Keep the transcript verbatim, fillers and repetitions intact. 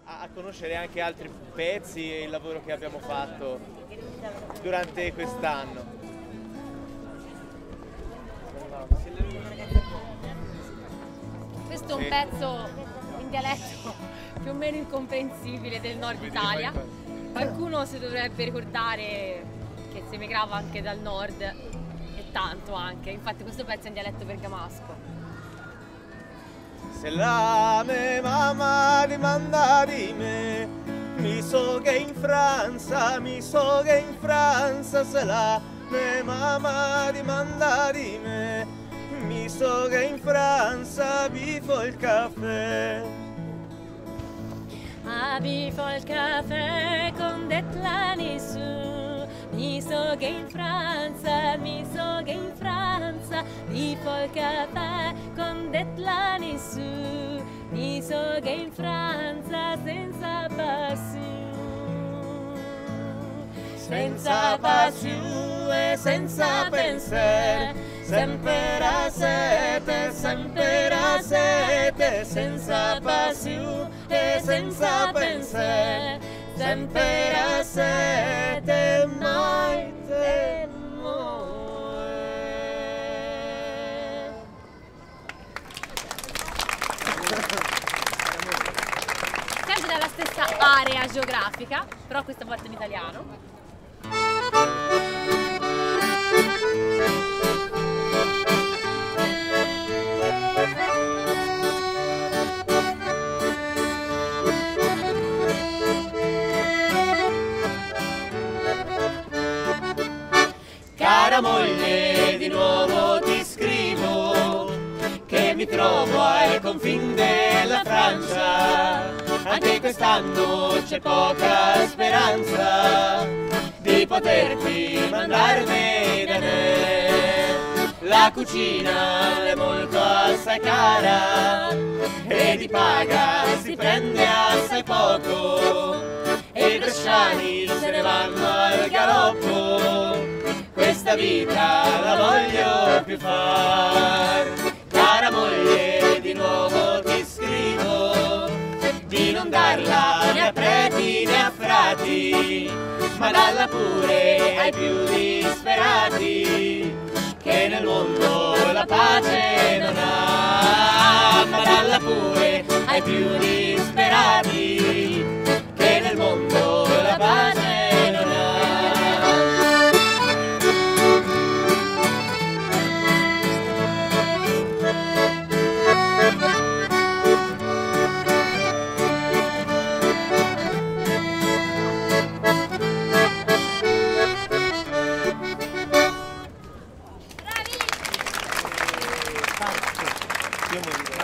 a conoscere anche altri pezzi e il lavoro che abbiamo fatto durante quest'anno. Questo è un pezzo in dialetto più o meno incomprensibile del nord Italia. Qualcuno si dovrebbe ricordare che si emigrava anche dal nord, e tanto anche. Infatti questo pezzo è in dialetto bergamasco. Se la mia mamma dimanda di me, mi so che in Francia, mi so che in Francia, se la mia mamma dimanda di me, mi so che in Francia bifo il caffè. Ah, bifo il caffè con detlani su, mi so che in Francia, mi so che in Francia, bifo il caffè con detlani su, mi so che in Francia senza passione, senza passione e senza pensare, sempre a sete, sempre a sete, senza passione e senza pensare, sempre a sete, mai temore. Sempre dalla stessa area geografica, però questa volta in italiano. Cara moglie, di nuovo ti scrivo che mi trovo ai confini della Francia. Anche quest'anno c'è poca speranza di poterti mandarmi da me. La cucina è molto assai cara e di paga si prende assai poco, e i bresciani se ne vanno al galoppo. Questa vita la voglio più far. Cara moglie, di nuovo ti scrivo di non darla né a preti né a frati, ma dalla pure ai più disperati, che nel mondo la pace non ha. Ma dalla pure ai più disperati, che nel mondo la pace non ha. Io morire.